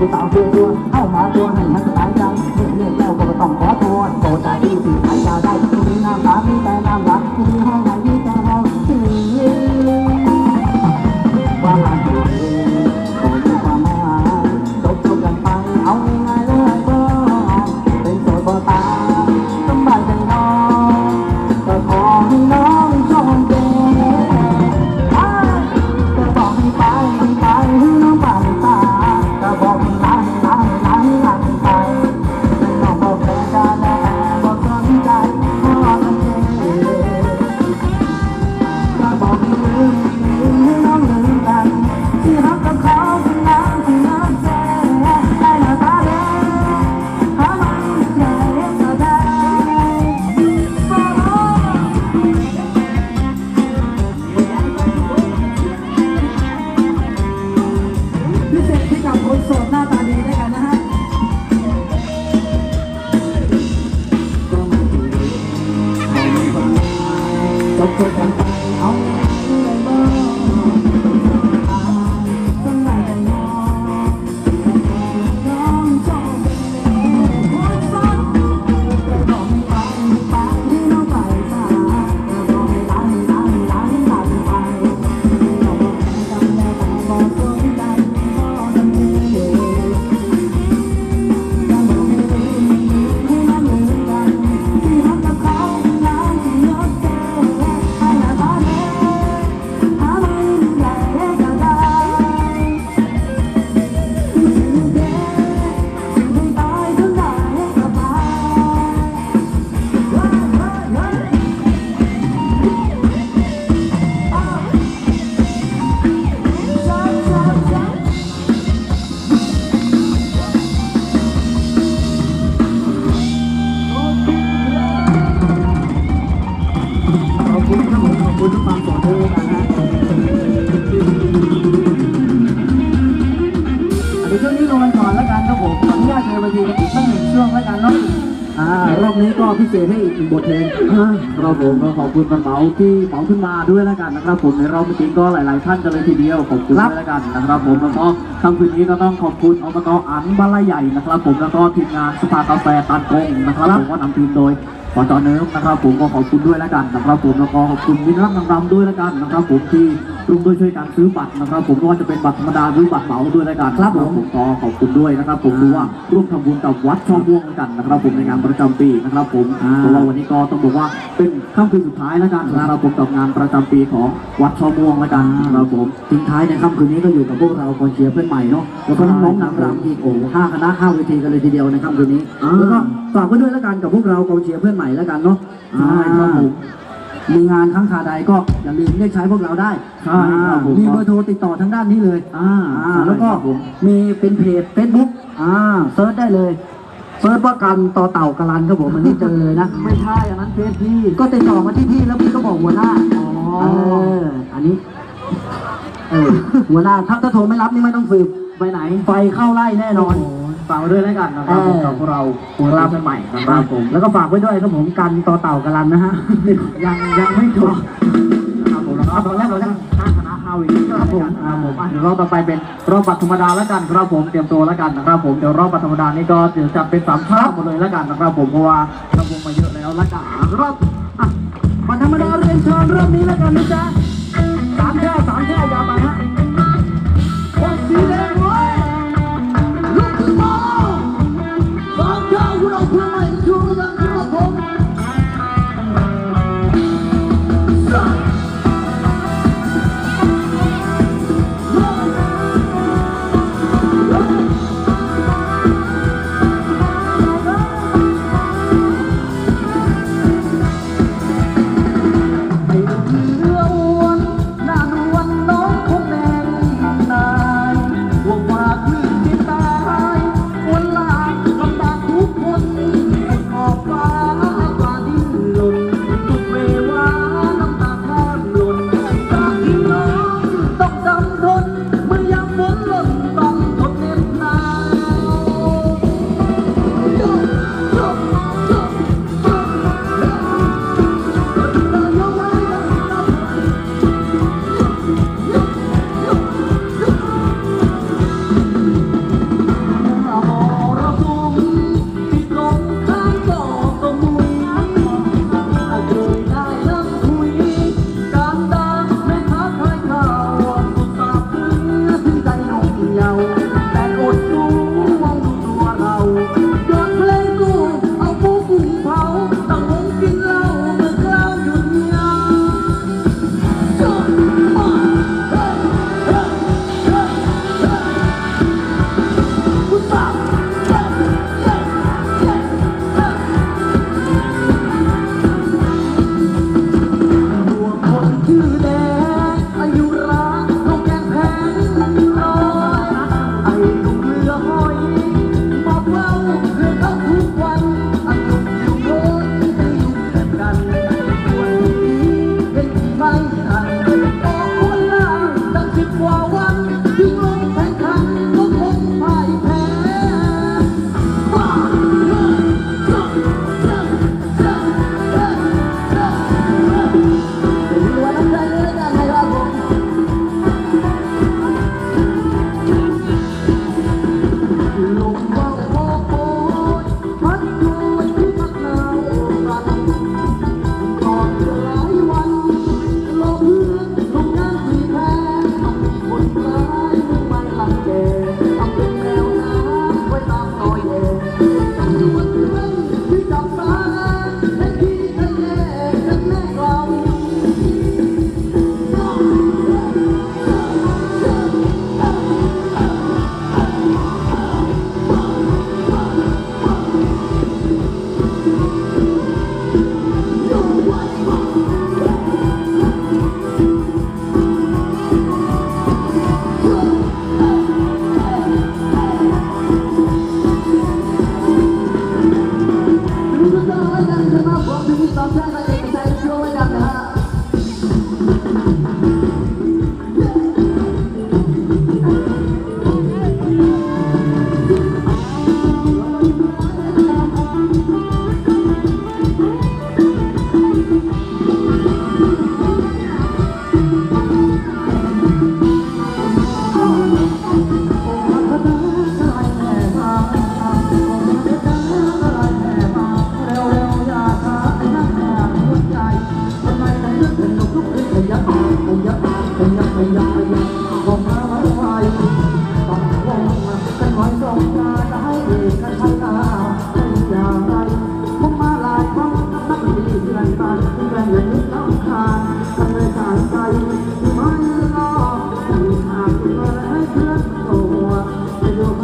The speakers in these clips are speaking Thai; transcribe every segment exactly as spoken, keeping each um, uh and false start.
ผู้สาวเชื่อตัวเข้ามาตัวให้มันสบายใจเรื่องแล้วก็ต้องขอตัวโปรดใจที่สิใครจะได้ที่มีน้ำตามีแต่น้ำรักที่มีห้องไหนมีแต่ห้องที่ว่าหลังอยู่โปรดมีความหมายจบจบกันไปเอาง่ายๆเลยก็เป็นโสดบ่ตายสบายใจน้องก็ขอให้น้องโชคดีจะบอกให้ไปให้ไปให้น้องไปตาจะบอกให้ลาให้ลาให้ลาให้ลาให้ไปไม่ต้องบอกแต่จะแน่บอกสนใจเพราะมันเจ็บจะบอกให้ลืมลืมให้น้องลืมกันที่รักกับเขาเป็นน้ำที่น้ำใจได้หน้าตาเด็กหาไม่ใช่ก็ได้พิเศษที่กับคนโสดหน้าตาดีด้วยกันนะฮะก็ไม่ดีเอาไม่ฟังจบจบกันไปเอาเลยบ้างสบายใจน้องน้องชอบคนโสดจะบอกให้ไปให้ไปให้น้องไปซะจะบอกให้ลาให้ลาให้ลาให้ลาให้ไปไม่ต้องบอกแต่จำได้แต่บอกสนใจเพราะมันเจ็บจะบอกให้ลืมให้น้องลืมกันที่รักกับเขาเป็นน้ำที่ยศเจ็บให้หน้าตาเด็กหาไม่ใหญ่ก็ได้สิ่งเด็กสิ่งที่ตายถึงได้ก็ไปเฮ้ยเฮ้ยเฮ้ยอ้าวชัดชัดชัดขอบคุณครับผมขอบคุณทุกความสนใจกันนะเดี๋ยวช่วงนี้ลงกันก่อนแล้วกันครับผมขออนุญาตเชิญไปทีกันอีกสักหนึ่งช่วงแล้วกันเนาะอ่ารอบนี้ก็พิเศษให้อีกหนึ่งบทเพลงครับผมก็ขอบคุณเหมาที่เหมาขึ้นมาด้วยแล้วกันนะครับผมในรอบเมื่อกี้ก็หลายๆท่านกันเลยทีเดียวขอบคุณด้วยแล้วกันนะครับผมแล้วก็ค่ำคืนนี้ก็ต้องขอบคุณอบต.อันบ้านไร่ใหญ่นะครับผมแล้วก็ทีมงานสภากาแฟตันกงนะครับผมก็นำทีมโดยขอจอเนิร์ฟนะครับผมก็ขอบคุณด้วยแล้วกันนะครับผมแล้วก็ขอบคุณมิตรรักนางรำด้วยแล้วกันนะครับผมที่ร่วมด้วยช่วยกันซื้อบัตรนะครับผมไม่ว่าจะเป็นบัตรธรรมดาหรือบัตรเหมาด้วยแล้วกันครับผมผมก็ขอบคุณด้วยนะครับผมดูว่าร่วมทำบุญกับวัดช่อม่วงแล้วกันนะครับผมในงานประจำปีนะครับผมเพราะว่าวันนี้ก็ต้องบอกว่าเป็นค่ำคืนสุดท้ายแล้วกันนะครับผมกับงานประจำปีของวัดช่อม่วงแล้วกันนะครับผมทิ้งท้ายในค่ำคืนนี้ก็อยู่กับพวกเรากองเชียร์เพื่อนใหม่เนาะแล้วก็น้องๆนางรำอีกโอ้ห้าคณะห้าเวทีกันเลยทีเดียวในค่ำคืนนี้แล้วก็ฝากไว้ด้วยแล้วกันกับพวกเรากองเชียร์เพื่อนใหม่แล้วกันเนาะใช่ครับผมมีงานครั้งคาใดก็อย่าลืมเรียกใช้พวกเราได้ใช่ครับผมมีเบอร์โทรติดต่อทางด้านนี้เลยอ่าแล้วก็มีเป็นเพจ Facebook อ่าเซิร์ชได้เลยเซิร์ชว่ากันต่อเต่ากะลันครับผมมันนี่เจอเลยนะไม่ใช่อันนั้นเพจพี่ก็ติดต่อมาที่พี่แล้วพี่ก็บอกหัวหน้าอ๋อเอออันนี้เออหัวหน้าถ้าถ้าโทรไม่รับนี่ไม่ต้องสืบไปไหนไฟเข้าไล่แน่นอนฝากไว้ด้วยแล้วกันนะครับกับพวกเราพวกเราใหม่นะครับผมแล้วก็ฝากไว้ด้วยครับผมกันต่อเต่ากะลันนะฮะยังยังไม่จบนะครับผมแล้วตอนแรกเราจะห้าคณะห้าวิครับผมครับผมเดี๋ยวรอบต่อไปเป็นรอบบัตรธรรมดาแล้วกันครับผมเตรียมตัวแล้วกันนะครับผมเดี๋ยวรอบบัตรธรรมดานี่ก็เดี๋ยวจะเป็นสามชาติหมดเลยแล้วกันนะครับผมเพราะว่าเราวงมาเยอะแล้วแล้วกันรอบบัตรธรรมดาเรียนเชิญรอบนี้แล้วกันนะจ๊ะสามแค่สามแค่ยาวไปฮะคนสีแดงเว้ยลูกขึ้นมาสามแค่คุณเอาเพื่อนใหม่ช่วยกันครับผมไอ้เรืออ้วนหน้านวลน้องคงแน่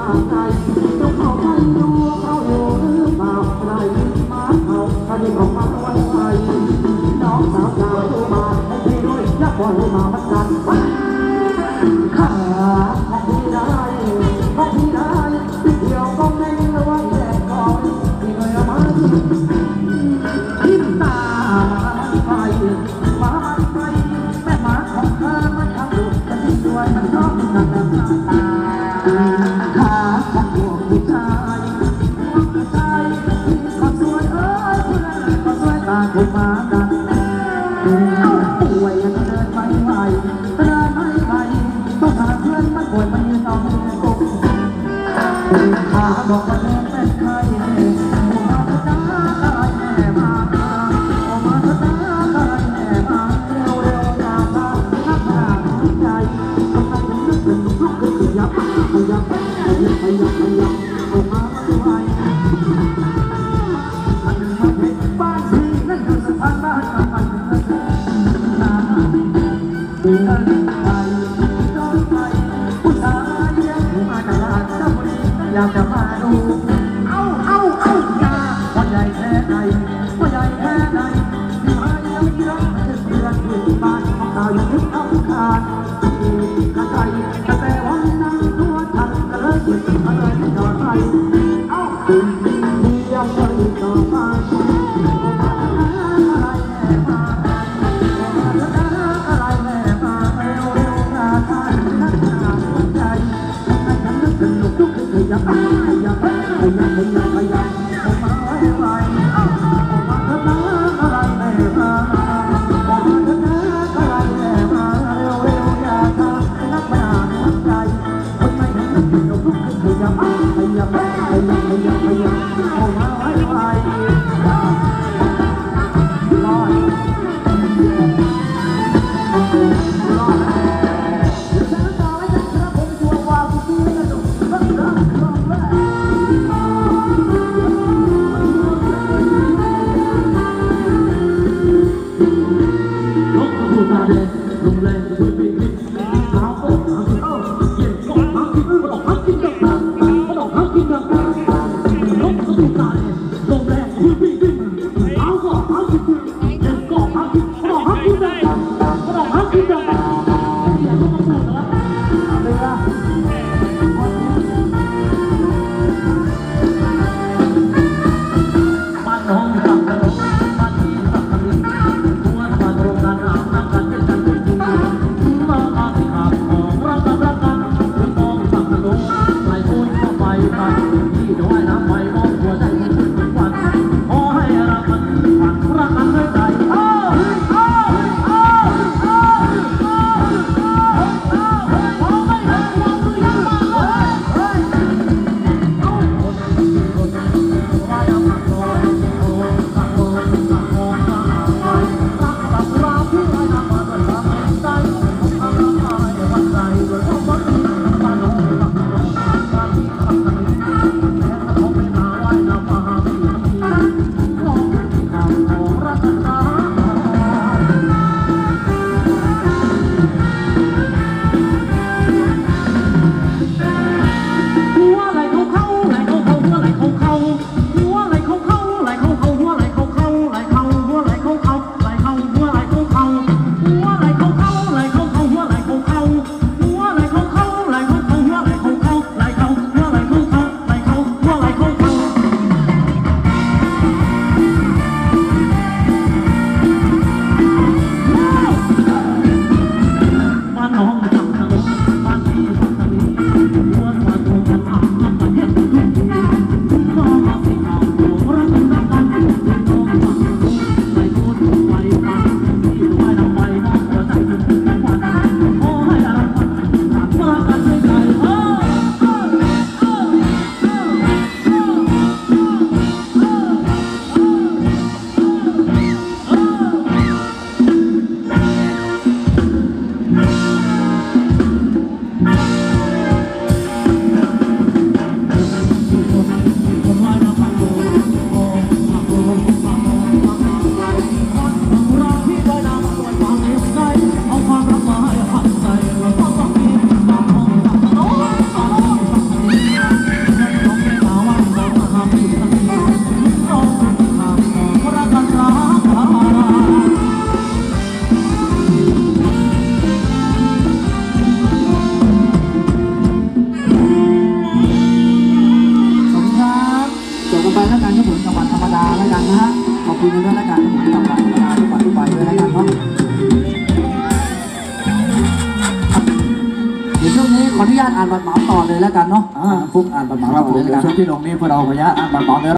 ใจต้องเข้าไปดูเขาอยู่หรือเปล่าไรมาเขาถ้าได้ออกมาไว้ไว้น้องสาวสาวดูมาให้พี่ด้วยอย่าปล่อยมาบัดกันขาของพี่ได้ของพี่ได้เดี๋ยวก็แม่งระวังแดดก่อนที่เคยมาทิ้มตาไปมาไปแม่หมาของเธอมันทำดูจะทิ้งด้วยมันก็มันน้ำตาขาของพวกผู้ชายพวกผู้ชายก็สวยเอ้ยเพื่อนก็สวยตาคุณมากันป่วยยังเดินไม่ไหวเดินไม่ไหวต้องหาเพื่อนมาป่วยมันยืนเอามือกบขาบอกว่าเดินเป็นใครโอ้มาตาอะไรแม่มาโอ้มาตาอะไรแม่มาเร็วเร็วตาตานักหนาใจต้องนั่งนึกถึงลุกขึ้นขยับขยับขยับขยับขยับโอ้มาไม่ไหวอันหนึ่งมาเพชรบ้านที่นั่นคือสถานบ้านอันหนึ่งมาเพชรนาเดินไปเดินไปผู้ชายยังมาตลาดเจ้าบุรีอยากจะมาดูเอาเอาเอาอย่าว่าใหญ่แค่ไหนว่าใหญ่แค่ไหนที่หายยังมีรักถึงเดือนที่บ้านของเราอยู่ทุกเอาขาดกระใจแต่วันนั้นตัวฉันก็เลยหยิบมาเลยต่อไปเอายังไม่ต่อไปอะไรแม่มาอะไรแม่มาเร็วเร็วตาตานักหนาใจให้ฉันนึกถึงลูกทุกข์ขยับขยับขยับขยับขยับออกมาไว้ไว้ออกมาเถอะนะอะไรแม่มาออกมาเถอะนะอะไรแม่มาเร็วเร็วอย่าช้านักหนาใจคนไม่เห็นนึกถึงลูกทุกข์ขยับขยับขยับขยับขยับออกมาไว้ไว้รอดรอดเดี๋ยวฉันต่อให้ฉันครับผมชัวร์ว่าคุณพี่จะดูรักรักรักแรกนกผู้ตาแดงลงแรงช่วยปีกขาวโอ้ขาวเอ้าเย็นก็ขาวกินก็ดอกขาวกินกับตาก็ดอกขาวกินกับตานกผู้ตาแดงลงแรงช่วยปีกขาวก็ขาวกินเย็นก็ขาวกินก็ดอกขาวกินกับตาก็ดอกขาวกินกับตาอย่าต้องมาพูดนะอะไรล่ะบ้านน้องจังกันบ้านที่สักกันหัวบ้านโรงงานอาบน้ำกันเป็นกันเป็นจริงมาอาที่ขาดของรักกันรักกันถึงมองสักกันลงไหลพูดก็ไปกันที่จะว่ายน้ำไปมองหัวใจมันเป็นทุกวันขอให้รักกันผ่านรักกันด้วยใจโอ้โอ้โอ้โอ้โอ้โอ้ไม่เห็นเราดูยังมาเลยเฮ้ยโอ้คนคนว่ายังหักโดนโอ้หักโดนหักโดนหักโดนรักกับเราที่ไว้นำมาด้วยความเห็นใจผมทำรักไม่วันใจด้วยความหวังดีบ้านน้องรักน้องบ้านที่รักกันแม้จะคงไม่มาวันนะฮะขอบคุณกันด้วยแล้วกันผมกับการมาทุกวันทุกไปด้วยแล้วกันเนาะเดี๋ยวช่วงนี้ขออนุญาตอ่านบัตรเหมาต่อเลยแล้วกันเนาะฟุกอ่านบัตรเหมาต่อเลยแล้วกันช่วงที่ลงนี้พวกเราขออนุญาตอ่านบัตรเหมา